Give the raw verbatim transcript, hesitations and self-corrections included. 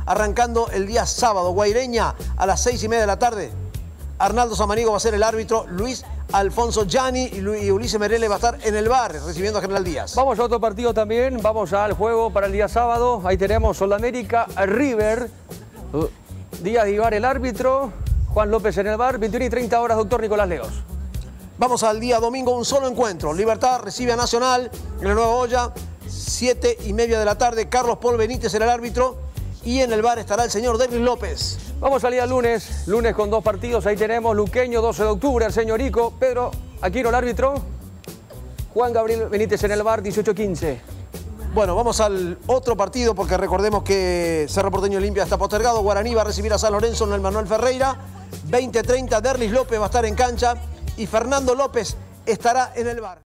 arrancando el día sábado. Guaireña a las seis y media de la tarde. Arnaldo Samaniego va a ser el árbitro, Luis Alfonso Gianni y Ulises Merelle va a estar en el bar recibiendo a General Díaz. Vamos a otro partido también, vamos al juego para el día sábado. Ahí tenemos Sudamérica River. Díaz Ibar el árbitro, Juan López en el bar, veintiuna y treinta horas, doctor Nicolás Leos. Vamos al día domingo, un solo encuentro. Libertad recibe a Nacional en la Nueva Olla, siete y media de la tarde. Carlos Paul Benítez será el árbitro y en el bar estará el señor Derlis López. Vamos al día lunes, lunes con dos partidos. Ahí tenemos Luqueño, doce de octubre, el señorico Pedro Aquino el árbitro. Juan Gabriel Benítez en el bar, dieciocho quince. Bueno, vamos al otro partido porque recordemos que Cerro Porteño Olimpia está postergado. Guaraní va a recibir a San Lorenzo en el Manuel Ferreira. veinte treinta, Derlis López va a estar en cancha y Fernando López estará en el bar.